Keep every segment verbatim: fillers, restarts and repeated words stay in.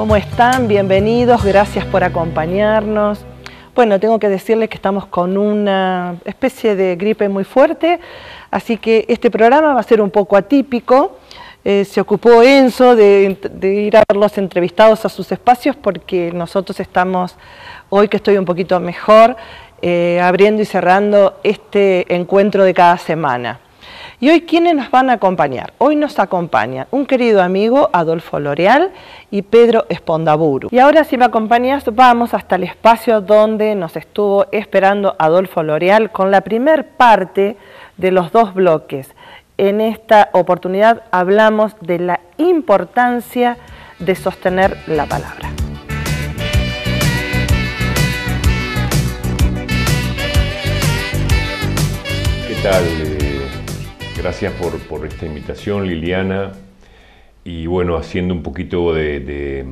¿Cómo están? Bienvenidos, gracias por acompañarnos. Bueno, tengo que decirles que estamos con una especie de gripe muy fuerte, así que este programa va a ser un poco atípico. Eh, se ocupó Enzo de, de ir a ver los entrevistados a sus espacios porque nosotros estamos, hoy que estoy un poquito mejor, eh, abriendo y cerrando este encuentro de cada semana. Y hoy, ¿quiénes nos van a acompañar? Hoy nos acompañan un querido amigo, Adolfo L'Oreal, y Pedro Espondaburu. Y ahora, si me acompañas, vamos hasta el espacio donde nos estuvo esperando Adolfo L'Oreal con la primer parte de los dos bloques. En esta oportunidad hablamos de la importancia de sostener la palabra. ¿Qué tal? Gracias por, por esta invitación, Liliana, y bueno, haciendo un poquito de, de,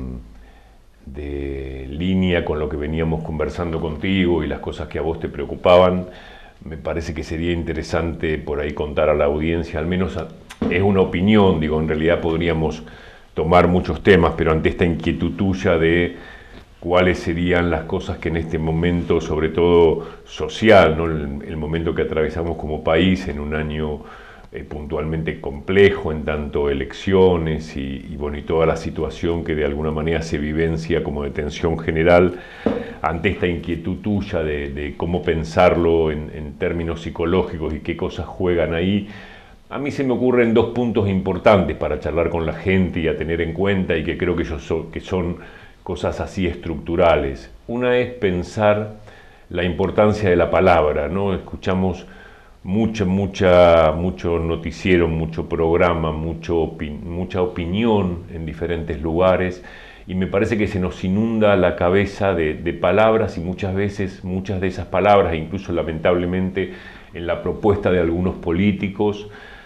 de línea con lo que veníamos conversando contigo y las cosas que a vos te preocupaban, me parece que sería interesante por ahí contar a la audiencia, al menos a, es una opinión, digo, en realidad podríamos tomar muchos temas, pero ante esta inquietud tuya de cuáles serían las cosas que en este momento, sobre todo social, ¿no? el, el momento que atravesamos como país en un año Eh, puntualmente complejo en tanto elecciones y, y, bueno, y toda la situación que de alguna manera se vivencia como de tensión general, ante esta inquietud tuya de, de cómo pensarlo en, en términos psicológicos y qué cosas juegan ahí, a mí se me ocurren dos puntos importantes para charlar con la gente y a tener en cuenta y que creo que, yo so, que son cosas así estructurales. Una es pensar la importancia de la palabra, ¿no? Escuchamos Mucha, mucha, mucho noticiero, mucho programa, mucho opi- mucha opinión en diferentes lugares y me parece que se nos inunda la cabeza de, de palabras y muchas veces, muchas de esas palabras, incluso lamentablemente en la propuesta de algunos políticos,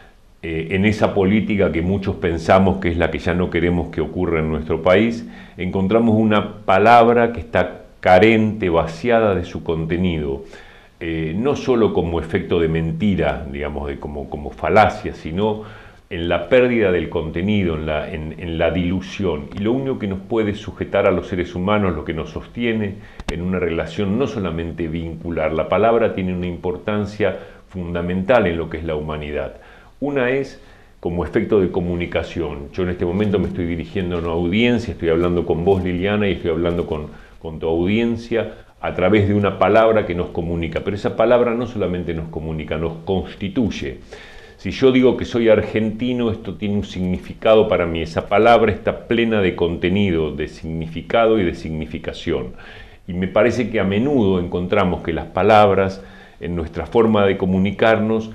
eh, en esa política que muchos pensamos que es la que ya no queremos que ocurra en nuestro país, encontramos una palabra que está carente, vaciada de su contenido. Eh, no solo como efecto de mentira, digamos, de como, como falacia, sino en la pérdida del contenido, en la, en, en la dilución. Y lo único que nos puede sujetar a los seres humanos, lo que nos sostiene en una relación, no solamente vincular, la palabra tiene una importancia fundamental en lo que es la humanidad. Una es como efecto de comunicación. Yo en este momento me estoy dirigiendo a una audiencia, estoy hablando con vos, Liliana, y estoy hablando con, con tu audiencia, a través de una palabra que nos comunica, pero esa palabra no solamente nos comunica, nos constituye. Si yo digo que soy argentino, esto tiene un significado para mí, esa palabra está plena de contenido, de significado y de significación. Y me parece que a menudo encontramos que las palabras, en nuestra forma de comunicarnos,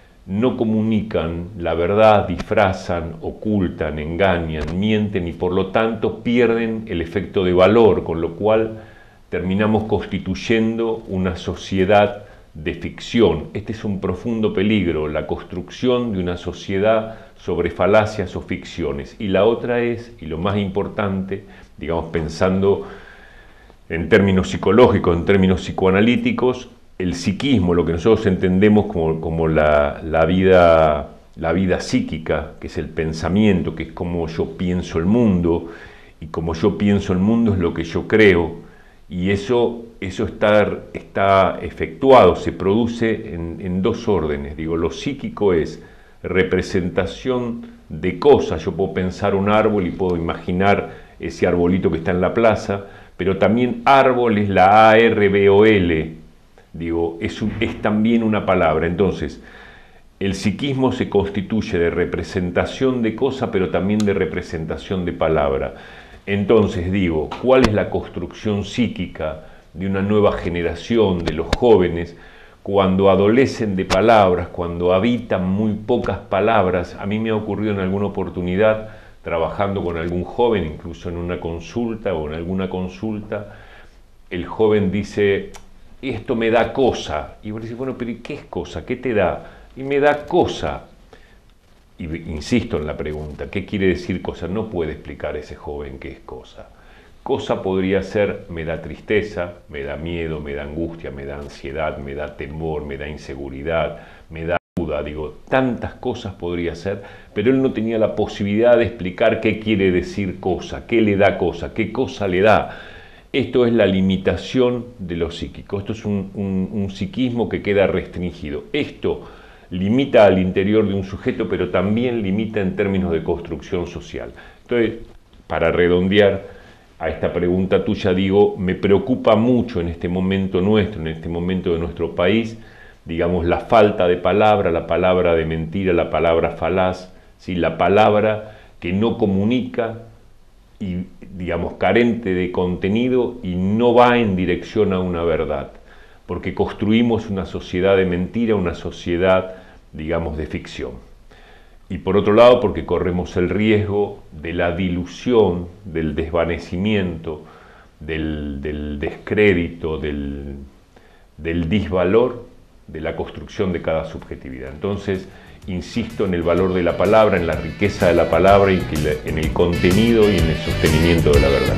no comunican la verdad, disfrazan, ocultan, engañan, mienten y por lo tanto pierden el efecto de valor, con lo cual terminamos constituyendo una sociedad de ficción. Este es un profundo peligro, la construcción de una sociedad sobre falacias o ficciones. Y la otra es, y lo más importante, digamos pensando en términos psicológicos, en términos psicoanalíticos, el psiquismo, lo que nosotros entendemos como, como la, la, vida, la vida psíquica, que es el pensamiento, que es como yo pienso el mundo, y como yo pienso el mundo es lo que yo creo. Y eso, eso está, está efectuado, se produce en, en dos órdenes. Digo, lo psíquico es representación de cosas. Yo puedo pensar un árbol y puedo imaginar ese arbolito que está en la plaza, pero también árbol es la A R B O L. Digo, es, un, es también una palabra. Entonces, el psiquismo se constituye de representación de cosa, pero también de representación de palabra. Entonces digo, ¿cuál es la construcción psíquica de una nueva generación, de los jóvenes, cuando adolecen de palabras, cuando habitan muy pocas palabras? A mí me ha ocurrido en alguna oportunidad, trabajando con algún joven, incluso en una consulta o en alguna consulta, el joven dice, esto me da cosa. Y vos decís, bueno, pero ¿qué es cosa? ¿Qué te da? Y me da cosa. Y insisto en la pregunta, ¿qué quiere decir cosa? No puede explicar ese joven qué es cosa. Cosa podría ser, me da tristeza, me da miedo, me da angustia, me da ansiedad, me da temor, me da inseguridad, me da duda. duda. Digo, tantas cosas podría ser, pero él no tenía la posibilidad de explicar qué quiere decir cosa, qué le da cosa, qué cosa le da. Esto es la limitación de lo psíquico. Esto es un, un, un psiquismo que queda restringido. Esto limita al interior de un sujeto, pero también limita en términos de construcción social. Entonces, para redondear a esta pregunta tuya, digo, me preocupa mucho en este momento nuestro, en este momento de nuestro país, digamos, la falta de palabra, la palabra de mentira, la palabra falaz, ¿sí? La palabra que no comunica y, digamos, carente de contenido y no va en dirección a una verdad, porque construimos una sociedad de mentira, una sociedad, digamos, de ficción. Y por otro lado, porque corremos el riesgo de la dilución, del desvanecimiento, del, del descrédito, del, del disvalor de la construcción de cada subjetividad. Entonces, insisto en el valor de la palabra, en la riqueza de la palabra y en el contenido y en el sostenimiento de la verdad.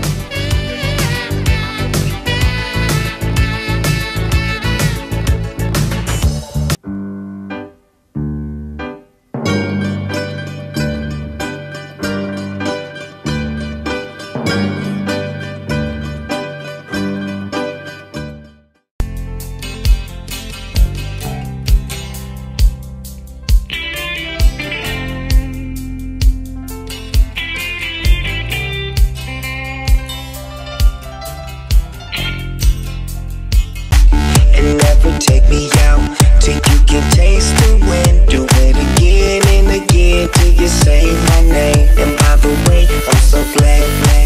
Take me out till you can taste the wind. Do it again and again till you say my name. And by the way, I'm so glad, glad,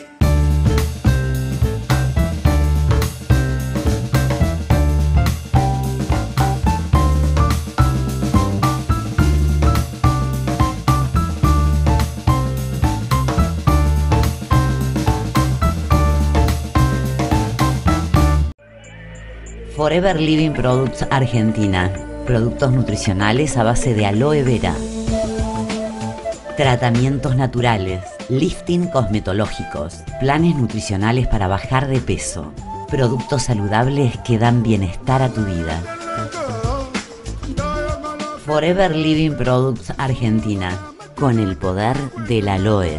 Forever Living Products Argentina. Productos nutricionales a base de aloe vera. Tratamientos naturales. Lifting cosmetológicos. Planes nutricionales para bajar de peso. Productos saludables que dan bienestar a tu vida. Forever Living Products Argentina. Con el poder del aloe.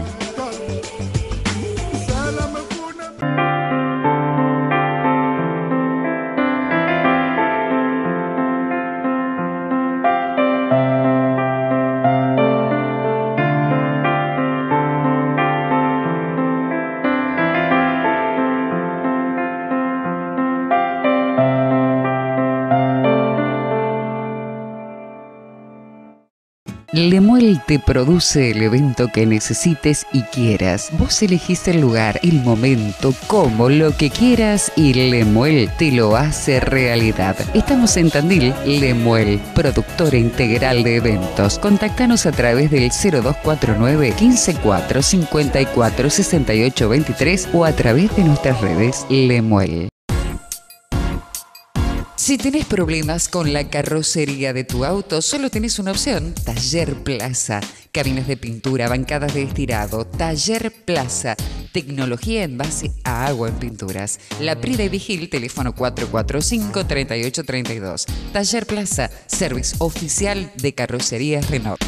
Lemuel te produce el evento que necesites y quieras. Vos elegís el lugar, el momento, cómo, lo que quieras y Lemuel te lo hace realidad. Estamos en Tandil. Lemuel, productora integral de eventos. Contactanos a través del cero dos cuatro nueve, quince cuatro, cincuenta y cuatro, sesenta y ocho veintitrés o a través de nuestras redes Lemuel. Si tenés problemas con la carrocería de tu auto, solo tenés una opción: Taller Plaza. Cabinas de pintura, bancadas de estirado. Taller Plaza. Tecnología en base a agua en pinturas. La Prida y Vigil, teléfono cuatro cuatro cinco, tres ocho tres dos. Taller Plaza, service oficial de carrocerías Renault.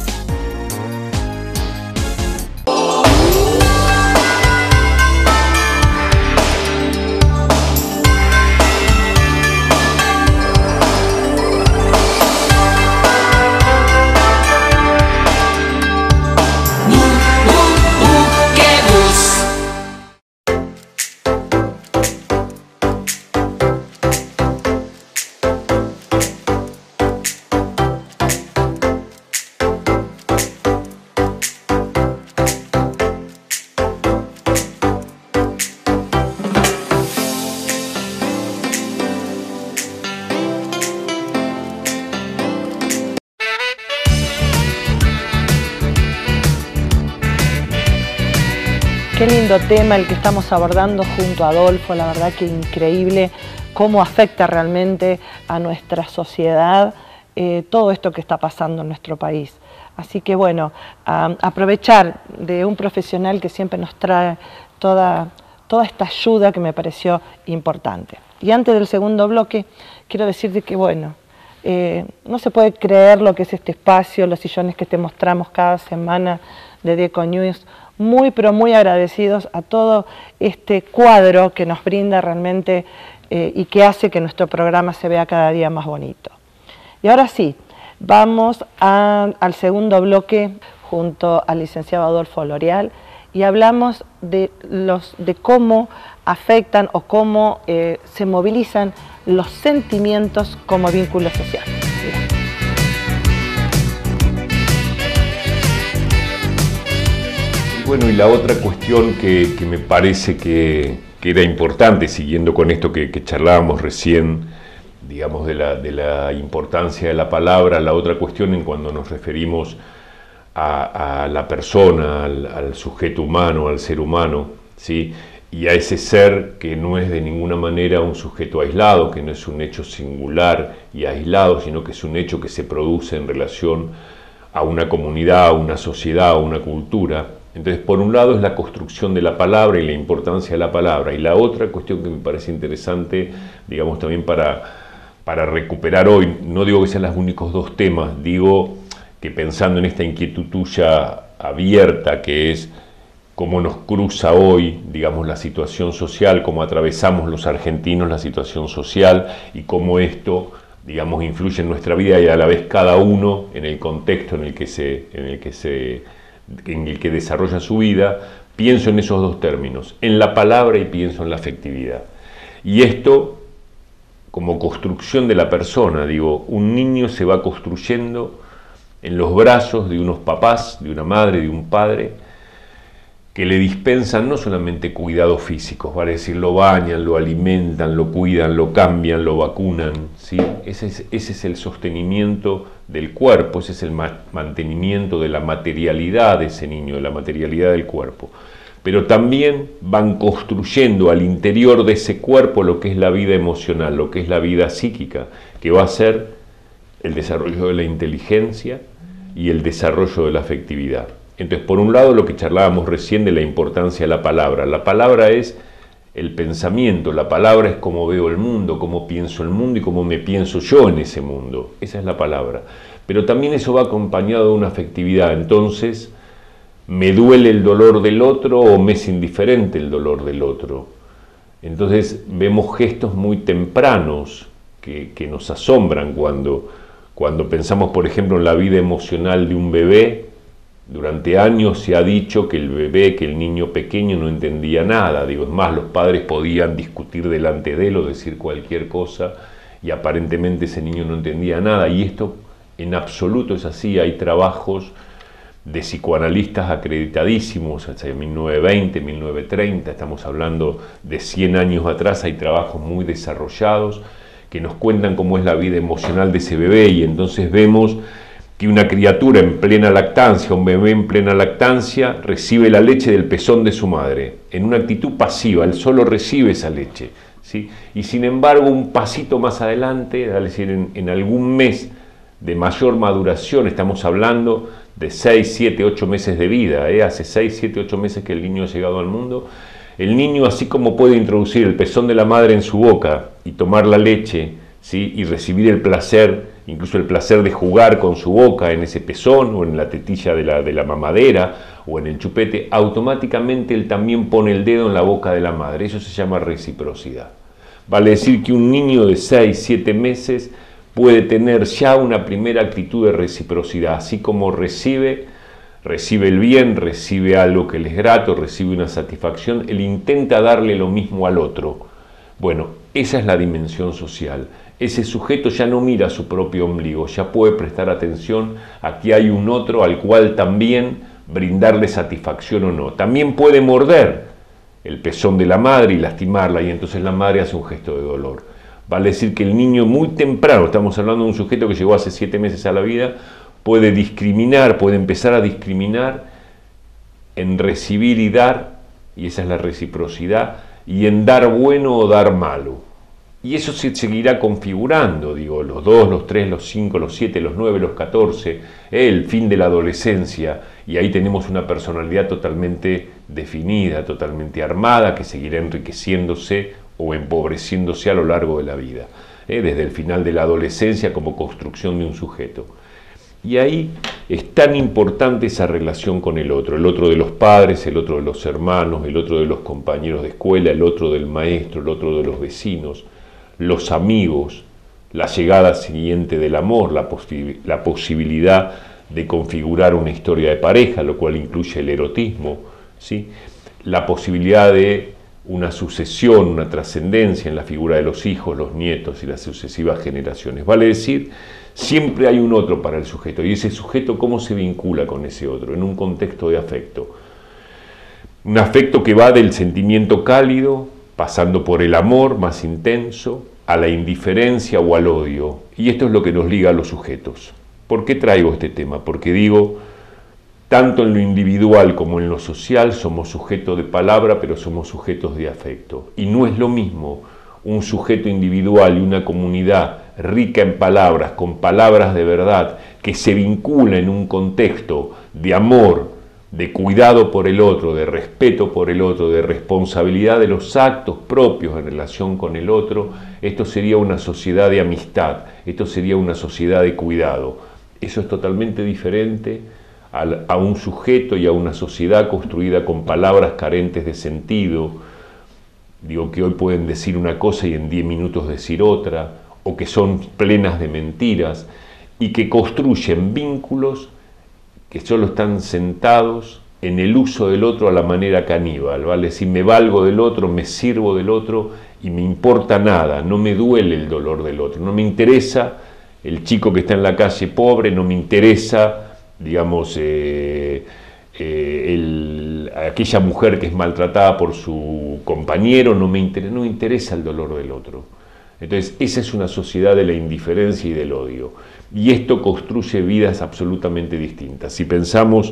Qué lindo tema el que estamos abordando junto a Adolfo, la verdad que increíble cómo afecta realmente a nuestra sociedad eh, todo esto que está pasando en nuestro país. Así que bueno, um, aprovechar de un profesional que siempre nos trae toda, toda esta ayuda que me pareció importante. Y antes del segundo bloque, quiero decirte que bueno, Eh, no se puede creer lo que es este espacio, los sillones que te mostramos cada semana de Deco News. Muy, pero muy agradecidos a todo este cuadro que nos brinda realmente eh, y que hace que nuestro programa se vea cada día más bonito. Y ahora sí, vamos a, al segundo bloque junto al licenciado Adolfo L'Oreal y hablamos de, los, de cómo afectan o cómo eh, se movilizan los sentimientos como vínculo social. Mira. Bueno, y la otra cuestión que, que me parece que, que era importante, siguiendo con esto que, que charlábamos recién, digamos, de la, de la importancia de la palabra, la otra cuestión en cuando nos referimos a, a la persona, al, al sujeto humano, al ser humano, ¿sí? Y a ese ser que no es de ninguna manera un sujeto aislado, que no es un hecho singular y aislado, sino que es un hecho que se produce en relación a una comunidad, a una sociedad, a una cultura. Entonces, por un lado es la construcción de la palabra y la importancia de la palabra, y la otra cuestión que me parece interesante, digamos, también para, para recuperar hoy, no digo que sean los únicos dos temas, digo que pensando en esta inquietud tuya abierta, que es cómo nos cruza hoy, digamos, la situación social, cómo atravesamos los argentinos la situación social y cómo esto, digamos, influye en nuestra vida y a la vez cada uno en el contexto en el que se, en el que se, en el que desarrolla su vida, pienso en esos dos términos, en la palabra y pienso en la afectividad. Y esto como construcción de la persona, digo, un niño se va construyendo en los brazos de unos papás, de una madre, de un padre, que le dispensan no solamente cuidados físicos, vale decir, lo bañan, lo alimentan, lo cuidan, lo cambian, lo vacunan, ¿sí? Ese es, ese es el sostenimiento del cuerpo, ese es el ma- mantenimiento de la materialidad de ese niño, de la materialidad del cuerpo. Pero también van construyendo al interior de ese cuerpo lo que es la vida emocional, lo que es la vida psíquica, que va a ser el desarrollo de la inteligencia y el desarrollo de la afectividad. Entonces, por un lado, lo que charlábamos recién de la importancia de la palabra. La palabra es el pensamiento, la palabra es cómo veo el mundo, cómo pienso el mundo y cómo me pienso yo en ese mundo. Esa es la palabra. Pero también eso va acompañado de una afectividad. Entonces, ¿me duele el dolor del otro o me es indiferente el dolor del otro? Entonces, vemos gestos muy tempranos que, que nos asombran cuando, cuando pensamos, por ejemplo, en la vida emocional de un bebé. Durante años se ha dicho que el bebé, que el niño pequeño no entendía nada. Digo, es más, los padres podían discutir delante de él o decir cualquier cosa y aparentemente ese niño no entendía nada. Y esto en absoluto es así. Hay trabajos de psicoanalistas acreditadísimos, hasta mil novecientos veinte, mil novecientos treinta, estamos hablando de cien años atrás, hay trabajos muy desarrollados que nos cuentan cómo es la vida emocional de ese bebé y entonces vemos que una criatura en plena lactancia, un bebé en plena lactancia, recibe la leche del pezón de su madre, en una actitud pasiva, él solo recibe esa leche, ¿sí? Y sin embargo, un pasito más adelante, es decir, en, en algún mes de mayor maduración, estamos hablando de seis, siete, ocho meses de vida, ¿eh? Hace seis, siete, ocho meses que el niño ha llegado al mundo, el niño, así como puede introducir el pezón de la madre en su boca y tomar la leche, ¿sí? Y recibir el placer, incluso el placer de jugar con su boca en ese pezón o en la tetilla de la, de la mamadera o en el chupete, automáticamente él también pone el dedo en la boca de la madre. Eso se llama reciprocidad. Vale decir que un niño de seis, siete meses puede tener ya una primera actitud de reciprocidad, así como recibe, recibe el bien, recibe algo que le es grato, recibe una satisfacción, él intenta darle lo mismo al otro. Bueno, esa es la dimensión social. Ese sujeto ya no mira su propio ombligo, ya puede prestar atención a que hay un otro al cual también brindarle satisfacción o no. También puede morder el pezón de la madre y lastimarla, y entonces la madre hace un gesto de dolor. Vale decir que el niño muy temprano, estamos hablando de un sujeto que llegó hace siete meses a la vida, puede discriminar, puede empezar a discriminar en recibir y dar, y esa es la reciprocidad, y en dar bueno o dar malo. Y eso se seguirá configurando, digo, los dos, los tres, los cinco, los siete, los nueve, los catorce, el fin de la adolescencia, y ahí tenemos una personalidad totalmente definida, totalmente armada, que seguirá enriqueciéndose o empobreciéndose a lo largo de la vida. ¿eh? Desde el final de la adolescencia como construcción de un sujeto. Y ahí es tan importante esa relación con el otro, el otro de los padres, el otro de los hermanos, el otro de los compañeros de escuela, el otro del maestro, el otro de los vecinos, los amigos, la llegada siguiente del amor, la, posi- la posibilidad de configurar una historia de pareja, lo cual incluye el erotismo, ¿sí? La posibilidad de una sucesión, una trascendencia en la figura de los hijos, los nietos y las sucesivas generaciones. Vale decir, siempre hay un otro para el sujeto, y ese sujeto, ¿cómo se vincula con ese otro? En un contexto de afecto. Un afecto que va del sentimiento cálido, pasando por el amor más intenso, a la indiferencia o al odio. Y esto es lo que nos liga a los sujetos. ¿Por qué traigo este tema? Porque digo, tanto en lo individual como en lo social somos sujetos de palabra, pero somos sujetos de afecto. Y no es lo mismo un sujeto individual y una comunidad rica en palabras, con palabras de verdad, que se vincula en un contexto de amor, de cuidado por el otro, de respeto por el otro, de responsabilidad de los actos propios en relación con el otro. Esto sería una sociedad de amistad, esto sería una sociedad de cuidado. Eso es totalmente diferente a un sujeto y a una sociedad construida con palabras carentes de sentido, digo, que hoy pueden decir una cosa y en diez minutos decir otra, o que son plenas de mentiras, y que construyen vínculos que solo están sentados en el uso del otro a la manera caníbal, ¿vale? Si me valgo del otro, me sirvo del otro y me importa nada, no me duele el dolor del otro, no me interesa el chico que está en la calle pobre, no me interesa, digamos, eh, eh, el, aquella mujer que es maltratada por su compañero, no me, interesa, no me interesa el dolor del otro. Entonces, esa es una sociedad de la indiferencia y del odio. Y esto construye vidas absolutamente distintas. Si pensamos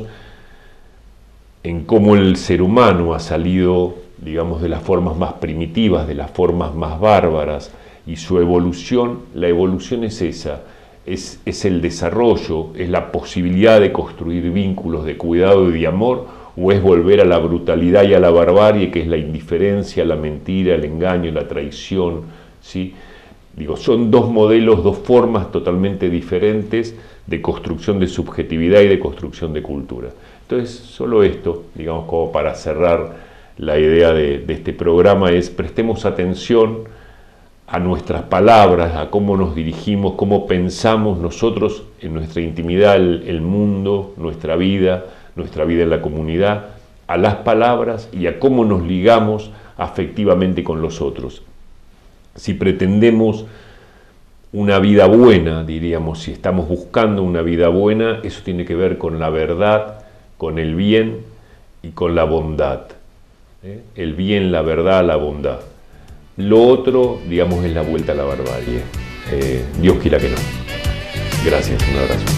en cómo el ser humano ha salido, digamos, de las formas más primitivas, de las formas más bárbaras, y su evolución, la evolución es esa, es, es el desarrollo, es la posibilidad de construir vínculos de cuidado y de amor, o es volver a la brutalidad y a la barbarie, que es la indiferencia, la mentira, el engaño, la traición, ¿sí? Digo, son dos modelos, dos formas totalmente diferentes de construcción de subjetividad y de construcción de cultura. Entonces, solo esto, digamos, como para cerrar la idea de, de este programa, es prestemos atención a nuestras palabras, a cómo nos dirigimos, cómo pensamos nosotros en nuestra intimidad, el, el mundo, nuestra vida, nuestra vida en la comunidad, a las palabras y a cómo nos ligamos afectivamente con los otros. Si pretendemos una vida buena, diríamos, si estamos buscando una vida buena, eso tiene que ver con la verdad, con el bien y con la bondad. ¿Eh? El bien, la verdad, la bondad. Lo otro, digamos, es la vuelta a la barbarie. Eh, Dios quiera que no. Gracias, un abrazo.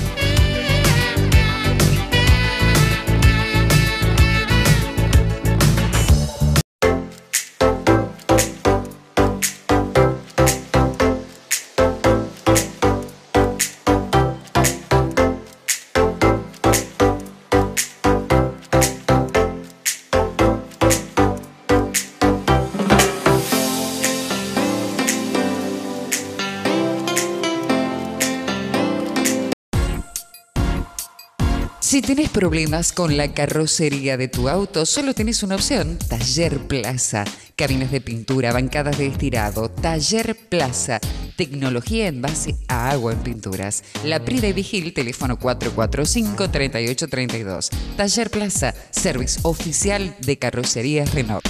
Si tenés problemas con la carrocería de tu auto, solo tenés una opción: Taller Plaza. Cabinas de pintura, bancadas de estirado, Taller Plaza. Tecnología en base a agua en pinturas. La Prida y Vigil, teléfono cuatro cuatro cinco, tres ocho tres dos. Taller Plaza, servicio oficial de carrocerías Renault.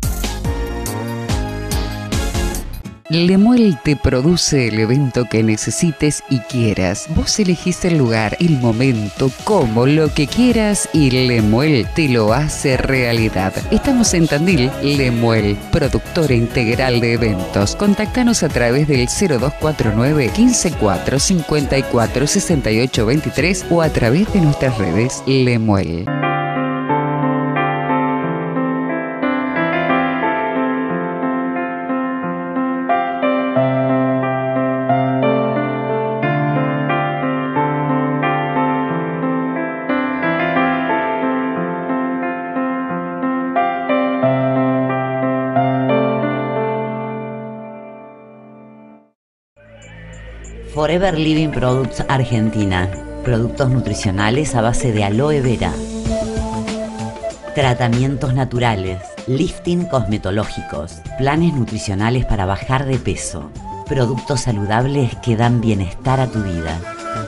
Lemuel te produce el evento que necesites y quieras. Vos elegís el lugar, el momento, cómo, lo que quieras, y Lemuel te lo hace realidad. Estamos en Tandil. Lemuel, productora integral de eventos. Contactanos a través del cero dos cuatro nueve, uno cinco cuatro, cinco cuatro, seis ocho dos tres o a través de nuestras redes Lemuel. Forever Living Products Argentina. Productos nutricionales a base de aloe vera. Tratamientos naturales. Lifting cosmetológicos. Planes nutricionales para bajar de peso. Productos saludables que dan bienestar a tu vida.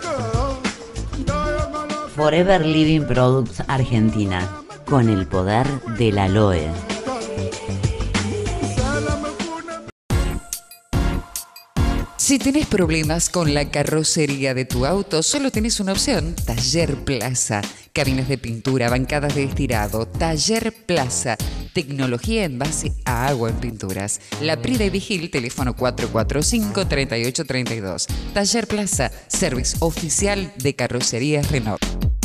Forever Living Products Argentina. Con el poder del aloe. Si tenés problemas con la carrocería de tu auto, solo tenés una opción: Taller Plaza. Cabinas de pintura, bancadas de estirado. Taller Plaza. Tecnología en base a agua en pinturas. La Prida y Vigil, teléfono cuatro cuatro cinco, tres ocho tres dos. Taller Plaza, servicio oficial de carrocerías Renault.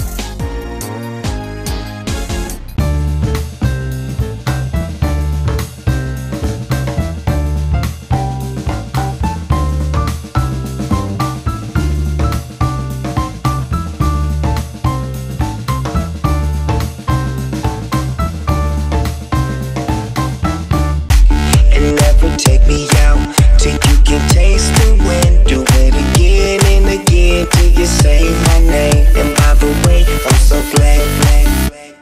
Take me out till you can taste the wind. Do it again and again till you say my name. And by the way, I'm so glad, glad, glad.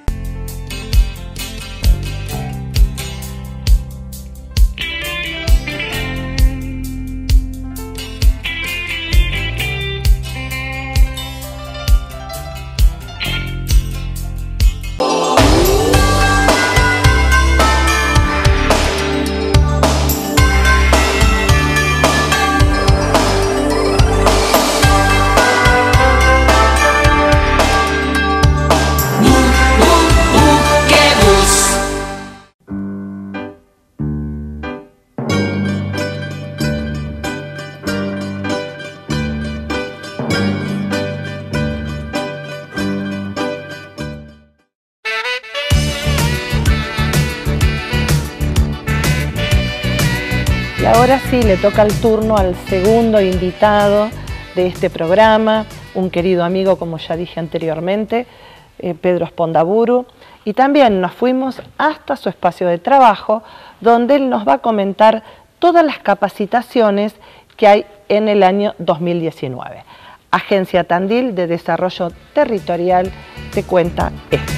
Y ahora sí, le toca el turno al segundo invitado de este programa, un querido amigo, como ya dije anteriormente, eh, Pedro Spondaburu. Y también nos fuimos hasta su espacio de trabajo, donde él nos va a comentar todas las capacitaciones que hay en el año dos mil diecinueve. Agencia Tandil de Desarrollo Territorial te cuenta esto.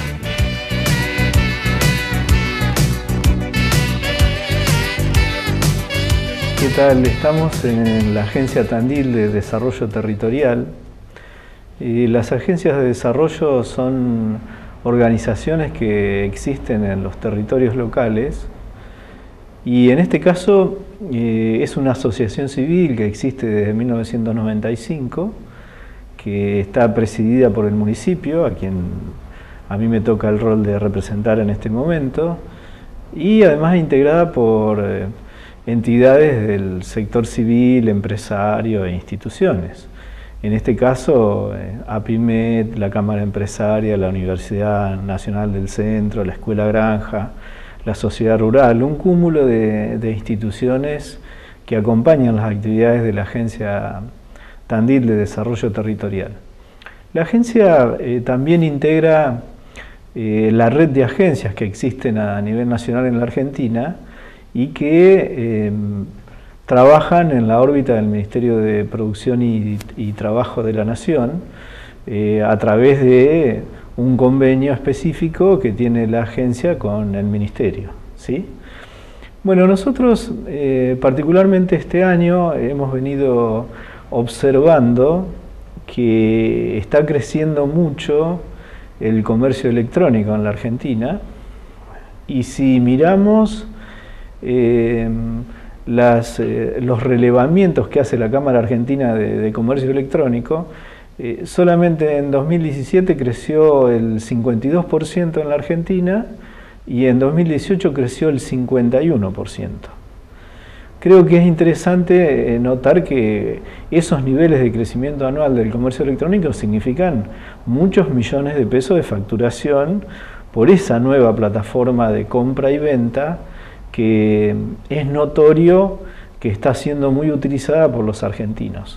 ¿Qué tal? Estamos en la Agencia Tandil de Desarrollo Territorial. Y las agencias de desarrollo son organizaciones que existen en los territorios locales y en este caso eh, es una asociación civil que existe desde mil novecientos noventa y cinco, que está presidida por el municipio, a quien a mí me toca el rol de representar en este momento, y además integrada por eh, entidades del sector civil, empresario e instituciones. En este caso, eh, APIMED, la Cámara Empresaria, la Universidad Nacional del Centro, la Escuela Granja, la Sociedad Rural, un cúmulo de, de instituciones que acompañan las actividades de la Agencia Tandil de Desarrollo Territorial. La agencia eh, también integra eh, la red de agencias que existen a nivel nacional en la Argentina y que eh, trabajan en la órbita del Ministerio de Producción y, y Trabajo de la Nación eh, a través de un convenio específico que tiene la agencia con el Ministerio, ¿sí? Bueno, nosotros eh, particularmente este año hemos venido observando que está creciendo mucho el comercio electrónico en la Argentina, y si miramos Eh, las, eh, los relevamientos que hace la Cámara Argentina de, de Comercio Electrónico, eh, solamente en dos mil diecisiete creció el cincuenta y dos por ciento en la Argentina y en dos mil dieciocho creció el cincuenta y uno por ciento. Creo que es interesante eh, notar que esos niveles de crecimiento anual del comercio electrónico significan muchos millones de pesos de facturación por esa nueva plataforma de compra y venta que es notorio que está siendo muy utilizada por los argentinos.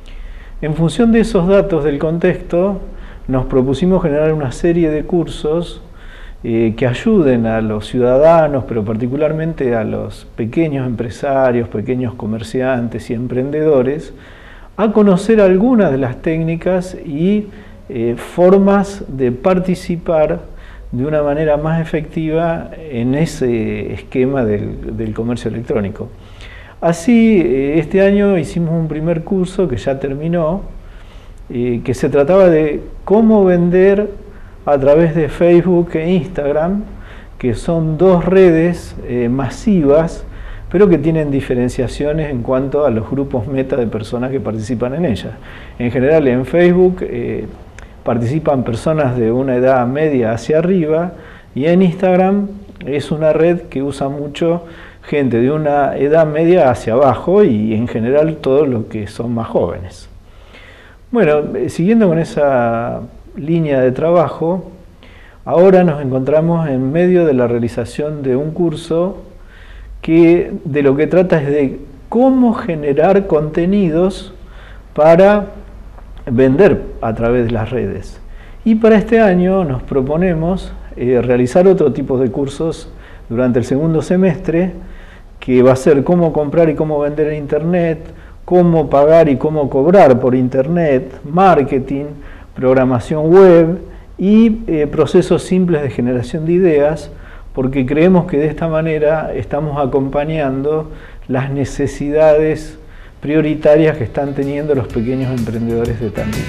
En función de esos datos del contexto, nos propusimos generar una serie de cursos eh, que ayuden a los ciudadanos, pero particularmente a los pequeños empresarios, pequeños comerciantes y emprendedores, a conocer algunas de las técnicas y eh, formas de participar de una manera más efectiva en ese esquema del, del comercio electrónico. Así, eh, este año hicimos un primer curso que ya terminó, eh, que se trataba de cómo vender a través de Facebook e Instagram, que son dos redes eh, masivas, pero que tienen diferenciaciones en cuanto a los grupos meta de personas que participan en ellas. En general, en Facebook eh, participan personas de una edad media hacia arriba, y en Instagram es una red que usa mucho gente de una edad media hacia abajo, y en general todos los que son más jóvenes. Bueno, siguiendo con esa línea de trabajo, ahora nos encontramos en medio de la realización de un curso que de lo que trata es de cómo generar contenidos para vender a través de las redes. Y para este año nos proponemos eh, realizar otro tipo de cursos durante el segundo semestre, que va a ser cómo comprar y cómo vender en Internet, cómo pagar y cómo cobrar por Internet, marketing, programación web y eh, procesos simples de generación de ideas, porque creemos que de esta manera estamos acompañando las necesidades prioritarias que están teniendo los pequeños emprendedores de Tandil.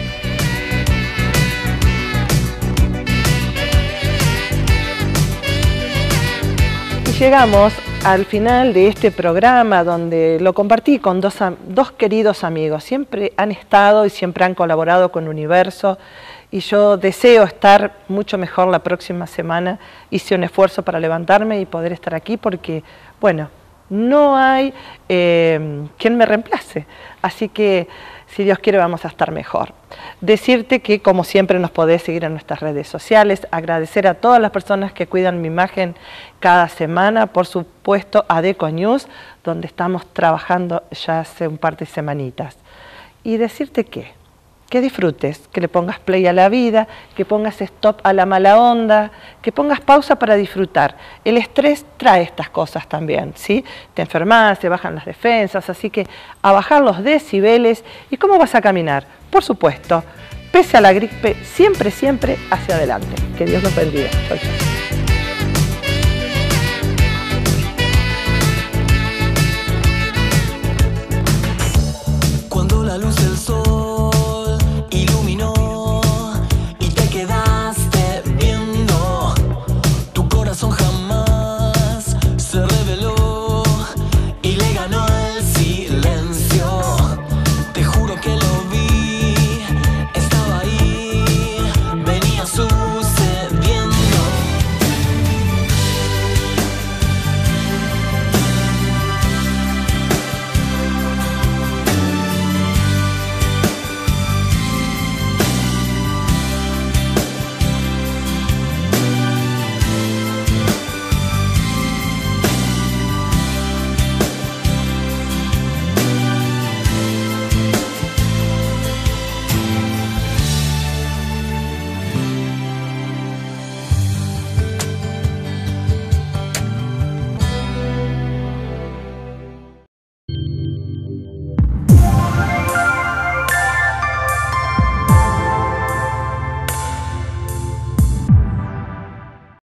Y llegamos al final de este programa, donde lo compartí con dos, dos queridos amigos. Siempre han estado y siempre han colaborado con Universo, y yo deseo estar mucho mejor la próxima semana. Hice un esfuerzo para levantarme y poder estar aquí porque, bueno, no hay eh, quien me reemplace. Así que, si Dios quiere, vamos a estar mejor. Decirte que, como siempre, nos podés seguir en nuestras redes sociales. Agradecer a todas las personas que cuidan mi imagen cada semana. Por supuesto, a Deco News, donde estamos trabajando ya hace un par de semanitas. Y decirte que que disfrutes, que le pongas play a la vida, que pongas stop a la mala onda, que pongas pausa para disfrutar. El estrés trae estas cosas también, ¿sí? Te enfermas, te bajan las defensas, así que a bajar los decibeles. ¿Y cómo vas a caminar? Por supuesto, pese a la gripe, siempre, siempre hacia adelante. Que Dios nos bendiga. Chau, chau.